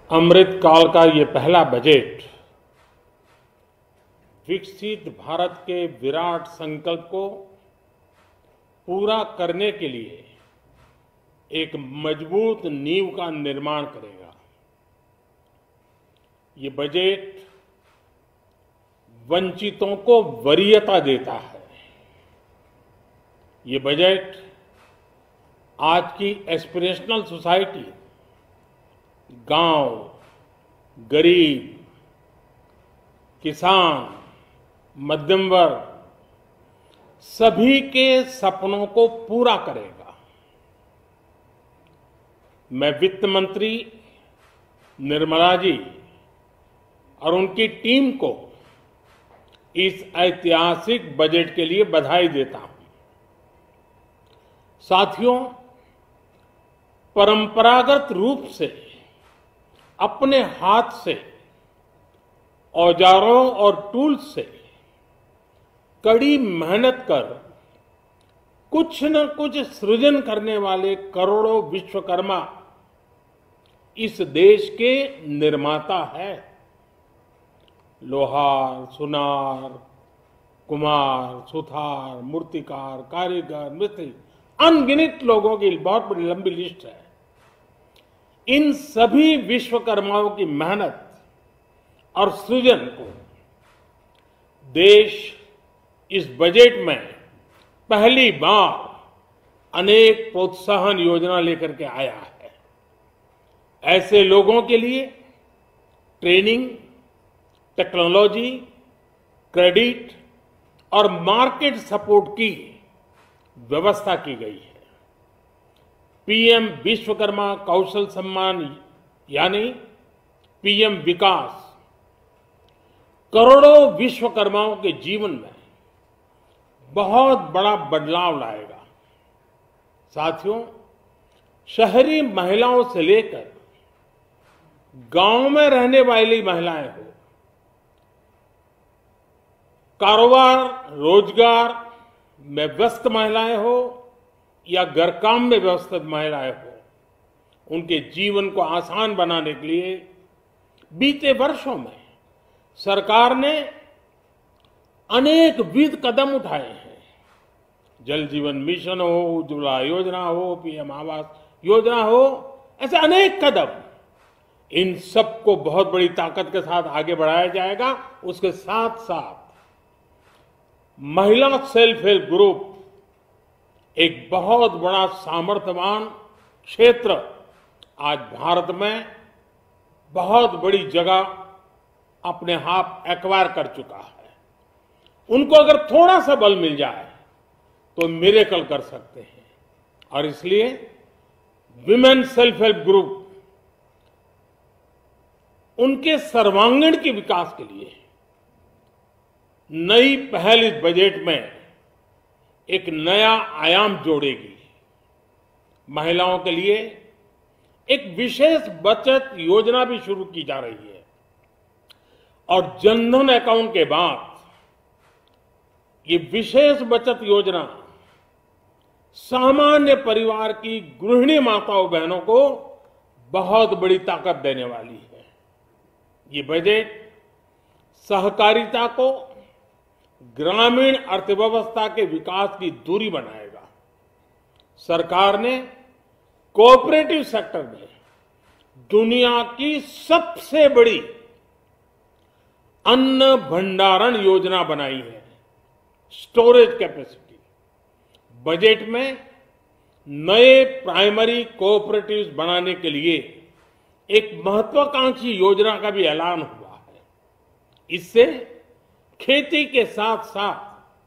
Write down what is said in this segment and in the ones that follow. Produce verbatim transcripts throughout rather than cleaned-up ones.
अमृत काल का ये पहला बजट विकसित भारत के विराट संकल्प को पूरा करने के लिए एक मजबूत नींव का निर्माण करेगा। ये बजट वंचितों को वरीयता देता है। ये बजट आज की एस्पिरेशनल सोसाइटी, गांव, गरीब, किसान, मध्यम वर्ग सभी के सपनों को पूरा करेगा। मैं वित्त मंत्री निर्मला जी और उनकी टीम को इस ऐतिहासिक बजट के लिए बधाई देता हूं। साथियों, परंपरागत रूप से अपने हाथ से औजारों और टूल्स से कड़ी मेहनत कर कुछ न कुछ सृजन करने वाले करोड़ों विश्वकर्मा इस देश के निर्माता है। लोहार, सुनार, कुम्हार, सुथार, मूर्तिकार, कारीगर, मिस्त्री, अनगिनत लोगों की बहुत बड़ी लंबी लिस्ट है। इन सभी विश्वकर्माओं की मेहनत और सृजन को देश इस बजट में पहली बार अनेक प्रोत्साहन योजना लेकर के आया है। ऐसे लोगों के लिए ट्रेनिंग, टेक्नोलॉजी, क्रेडिट और मार्केट सपोर्ट की व्यवस्था की गई है। पीएम विश्वकर्मा कौशल सम्मान यानी पीएम विकास करोड़ों विश्वकर्माओं के जीवन में बहुत बड़ा बदलाव लाएगा। साथियों, शहरी महिलाओं से लेकर गांव में रहने वाली महिलाएं हो, कारोबार रोजगार में व्यस्त महिलाएं हो या घर काम में व्यस्त महिलाएं हो, उनके जीवन को आसान बनाने के लिए बीते वर्षों में सरकार ने अनेक विध कदम उठाए हैं। जल जीवन मिशन हो, उज्ज्वला योजना हो, पीएम आवास योजना हो, ऐसे अनेक कदम, इन सबको बहुत बड़ी ताकत के साथ आगे बढ़ाया जाएगा। उसके साथ साथ महिला सेल्फ हेल्प ग्रुप एक बहुत बड़ा सामर्थ्यवान क्षेत्र आज भारत में बहुत बड़ी जगह अपने हाथ एक्वायर कर चुका है। उनको अगर थोड़ा सा बल मिल जाए तो मिरेकल कर सकते हैं। और इसलिए विमेन सेल्फ हेल्प ग्रुप उनके सर्वांगीण के विकास के लिए नई पहल इस बजट में एक नया आयाम जोड़ेगी। महिलाओं के लिए एक विशेष बचत योजना भी शुरू की जा रही है और जनधन अकाउंट के बाद ये विशेष बचत योजना सामान्य परिवार की गृहिणी माताओं बहनों को बहुत बड़ी ताकत देने वाली है। ये बजट सहकारिता को ग्रामीण अर्थव्यवस्था के विकास की धुरी बनाएगा। सरकार ने कोऑपरेटिव सेक्टर में दुनिया की सबसे बड़ी अन्न भंडारण योजना बनाई है, स्टोरेज कैपेसिटी। बजट में नए प्राइमरी कोऑपरेटिव्स बनाने के लिए एक महत्वाकांक्षी योजना का भी ऐलान हुआ है। इससे खेती के साथ साथ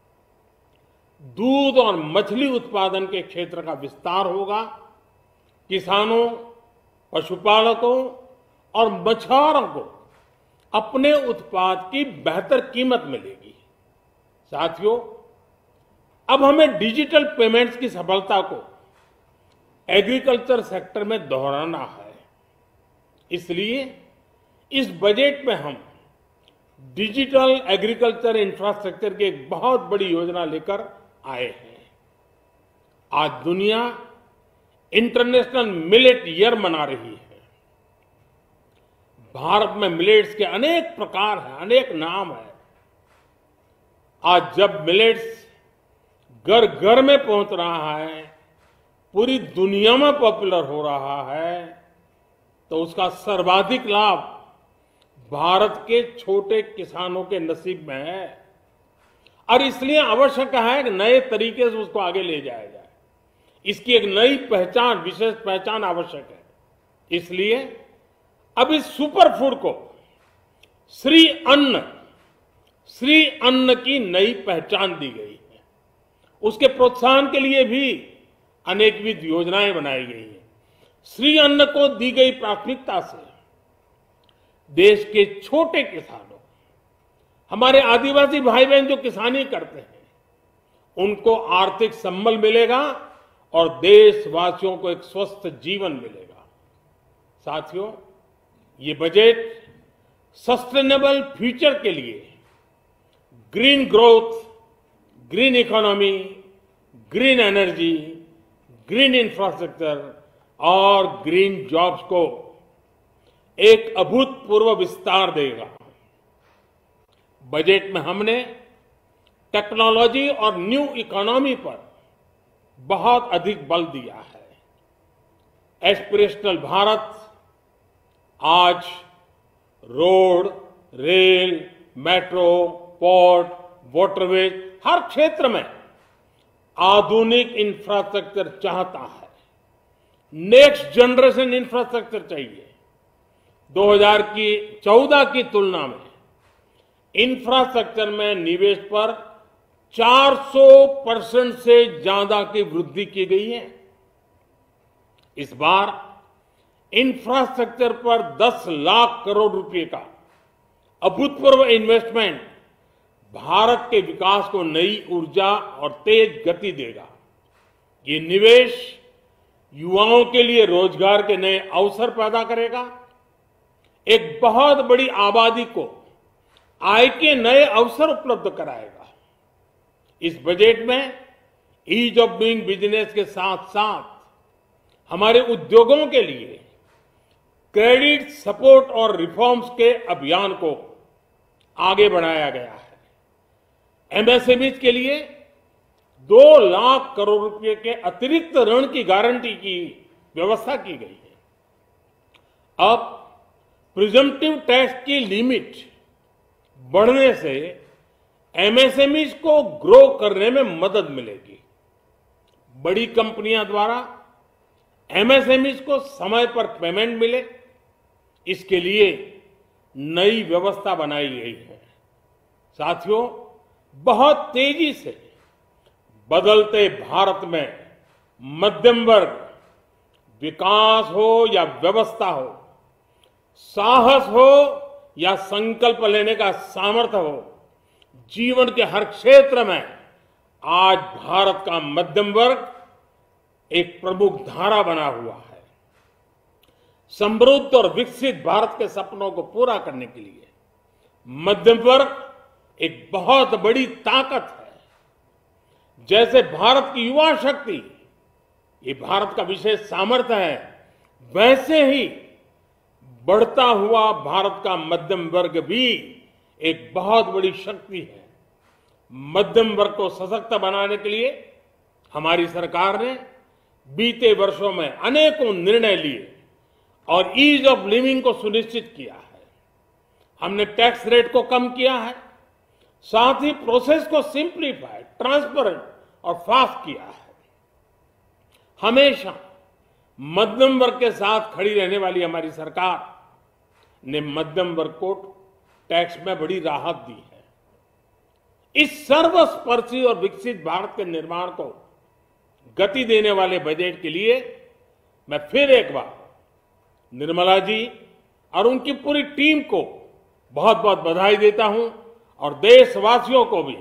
दूध और मछली उत्पादन के क्षेत्र का विस्तार होगा। किसानों, पशुपालकों और मछुआरों को अपने उत्पाद की बेहतर कीमत मिलेगी। साथियों, अब हमें डिजिटल पेमेंट्स की सफलता को एग्रीकल्चर सेक्टर में दोहराना है। इसलिए इस बजट में हम डिजिटल एग्रीकल्चर इंफ्रास्ट्रक्चर की एक बहुत बड़ी योजना लेकर आए हैं। आज दुनिया इंटरनेशनल मिलेट ईयर मना रही है। भारत में मिलेट्स के अनेक प्रकार हैं, अनेक नाम हैं। आज जब मिलेट्स घर घर में पहुंच रहा है, पूरी दुनिया में पॉपुलर हो रहा है, तो उसका सर्वाधिक लाभ भारत के छोटे किसानों के नसीब में है। और इसलिए आवश्यक है कि नए तरीके से उसको आगे ले जाया जाए। इसकी एक नई पहचान, विशेष पहचान आवश्यक है। इसलिए अब इस सुपर फूड को श्री अन्न, श्री अन्न की नई पहचान दी गई है। उसके प्रोत्साहन के लिए भी अनेकविध योजनाएं बनाई गई हैं। श्री अन्न को दी गई प्राथमिकता से देश के छोटे किसानों, हमारे आदिवासी भाई बहन जो किसानी करते हैं, उनको आर्थिक संबल मिलेगा और देशवासियों को एक स्वस्थ जीवन मिलेगा। साथियों, ये बजट सस्टेनेबल फ्यूचर के लिए green growth, green economy, green energy, green infrastructure और ग्रीन जॉब्स को एक अभूतपूर्व विस्तार देगा। बजट में हमने टेक्नोलॉजी और न्यू इकोनॉमी पर बहुत अधिक बल दिया है। एस्पिरेशनल भारत आज road, rail, metro, port, waterways, हर क्षेत्र में आधुनिक इंफ्रास्ट्रक्चर चाहता है। नेक्स्ट जनरेशन इंफ्रास्ट्रक्चर चाहिए। दो हज़ार चौदह की तुलना में इंफ्रास्ट्रक्चर में निवेश पर चार सौ परसेंट से ज्यादा की वृद्धि की गई है। इस बार इंफ्रास्ट्रक्चर पर दस लाख करोड़ रुपए का अभूतपूर्व इन्वेस्टमेंट भारत के विकास को नई ऊर्जा और तेज गति देगा। ये निवेश युवाओं के लिए रोजगार के नए अवसर पैदा करेगा, एक बहुत बड़ी आबादी को आय के नए अवसर उपलब्ध कराएगा। इस बजट में ईज ऑफ डूइंग बिजनेस के साथ साथ हमारे उद्योगों के लिए क्रेडिट सपोर्ट और रिफॉर्म्स के अभियान को आगे बढ़ाया गया है। एमएसएमईज के लिए दो लाख करोड़ रुपए के अतिरिक्त ऋण की गारंटी की व्यवस्था की गई है। अब प्रिजम्पटिव टैक्स की लिमिट बढ़ने से एमएसएमईज को ग्रो करने में मदद मिलेगी। बड़ी कंपनियां द्वारा एमएसएमईज को समय पर पेमेंट मिले, इसके लिए नई व्यवस्था बनाई गई है। साथियों, बहुत तेजी से बदलते भारत में मध्यम वर्ग, विकास हो या व्यवस्था हो, साहस हो या संकल्प लेने का सामर्थ्य हो, जीवन के हर क्षेत्र में आज भारत का मध्यम वर्ग एक प्रमुख धारा बना हुआ है। समृद्ध और विकसित भारत के सपनों को पूरा करने के लिए मध्यम वर्ग एक बहुत बड़ी ताकत है। जैसे भारत की युवा शक्ति ये भारत का विशेष सामर्थ्य है, वैसे ही बढ़ता हुआ भारत का मध्यम वर्ग भी एक बहुत बड़ी शक्ति है। मध्यम वर्ग को सशक्त बनाने के लिए हमारी सरकार ने बीते वर्षों में अनेकों निर्णय लिए और ईज ऑफ लिविंग को सुनिश्चित किया है। हमने टैक्स रेट को कम किया है, साथ ही प्रोसेस को सिंप्लीफाई, ट्रांसपेरेंट और फास्ट किया है। हमेशा मध्यम वर्ग के साथ खड़ी रहने वाली हमारी सरकार ने मध्यम वर्ग को टैक्स में बड़ी राहत दी है। इस सर्वस्पर्शी और विकसित भारत के निर्माण को गति देने वाले बजट के लिए मैं फिर एक बार निर्मला जी और उनकी पूरी टीम को बहुत बहुत बधाई देता हूं और देशवासियों को भी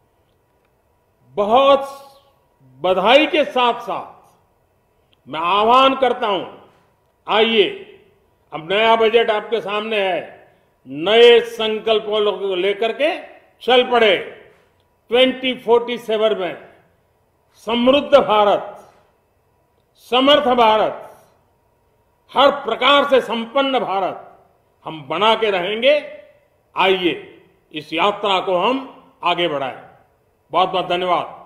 बहुत बधाई के साथ साथ मैं आह्वान करता हूं, आइए अब नया बजट आपके सामने है, नए संकल्पों को लेकर के चल पड़े। ट्वेंटी फोर्टी सेवन में समृद्ध भारत, समर्थ भारत, हर प्रकार से संपन्न भारत हम बना के रहेंगे। आइए इस यात्रा को हम आगे बढ़ाएं। बहुत बहुत धन्यवाद।